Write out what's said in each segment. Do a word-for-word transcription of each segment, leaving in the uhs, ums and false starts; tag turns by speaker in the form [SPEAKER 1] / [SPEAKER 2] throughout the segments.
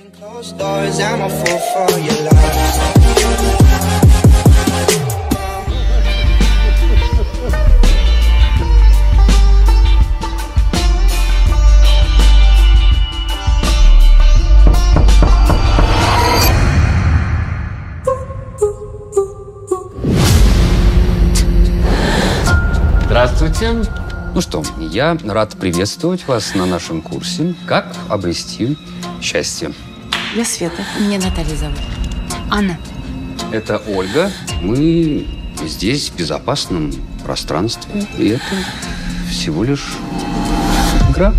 [SPEAKER 1] Здравствуйте. Ну что, я рад приветствовать вас на нашем курсе «Как обрести счастье».
[SPEAKER 2] Я Света. Меня Наталья зовут. Анна.
[SPEAKER 1] Это Ольга. Мы здесь, в безопасном пространстве. И это всего лишь игра.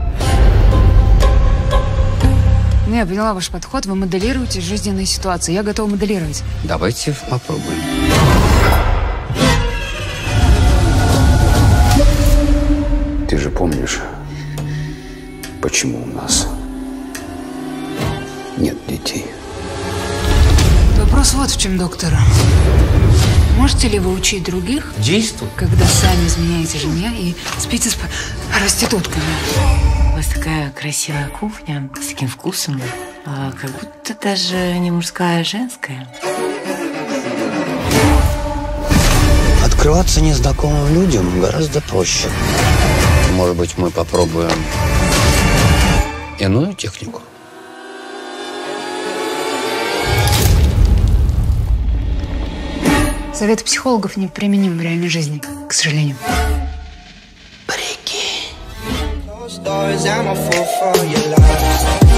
[SPEAKER 2] Ну, я поняла ваш подход. Вы моделируете жизненные ситуации. Я готова моделировать.
[SPEAKER 1] Давайте попробуем. Ты же помнишь, почему у нас нет детей?
[SPEAKER 2] Вопрос вот в чем, доктор. Можете ли вы учить других?
[SPEAKER 1] Действуй.
[SPEAKER 2] Когда сами изменяете жене и спите с проститутками?
[SPEAKER 3] У вас такая красивая кухня, с таким вкусом. А как будто даже не мужская, а женская.
[SPEAKER 4] Открываться незнакомым людям гораздо проще. Может быть, мы попробуем иную технику?
[SPEAKER 2] Советы психологов не применимы в реальной жизни, к сожалению.
[SPEAKER 4] Прикинь.